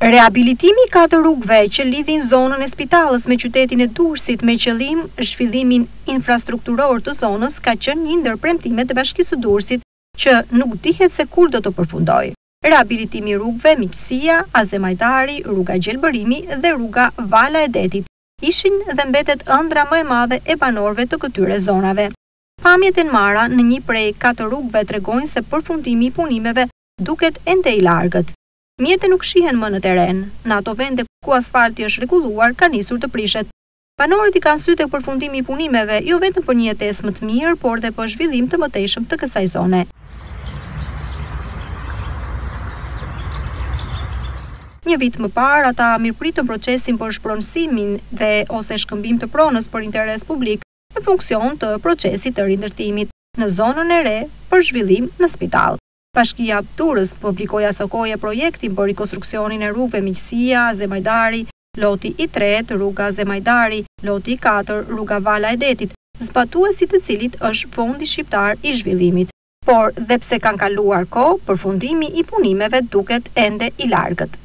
Rehabilitimi 4 rrugëve që lidhin zonën e Spitalës me qytetin e Durrësit me qëllim zhvillimin infrastrukturor të zonës ka qenë një ndër premtimet e Bashkisë së Durrësit që nuk dihet se kur do të përfundojë. Rehabilitimi rrugëve Miqësia, Azem Hajdari, rruga Gjelbërimi dhe rruga Vala e Detit ishin dhe mbetet ëndra më e madhe e banorëve të këtyre zonave. Pamjet e marra në një prej 4 rrugëve tregojnë se përfundimi i punimeve duket ende i largët. Mjetët nuk shihen më në teren. Në ato vende ku asfalti është rregulluar ka nisur të prishet. Banorët i kanë sy tek përfundimi i punimeve, jo vetëm për një jetesë më të mirë, por dhe për zhvillim të mëtejshëm të kësaj zone. Një vit më parë, ata mirëpritën procesin për shpronësimin dhe ose shkëmbim të pronës për interes publik në funksion të procesit të rindërtimit në zonën e re për zhvillim në spital. Bashkia e Durrës publikoi asakoj projektin për rikonstruksionin e rrugëve Miqësia, Azem Hajdari, loti i 3, rruga Azem Hajdari, loti i 4, rruga Vala e Detit, zbatuesi të cilit është Fondi Shqiptar i Zhvillimit. Por dhe pse kanë kaluar kohë, përfundimi i punimeve duket ende i largët.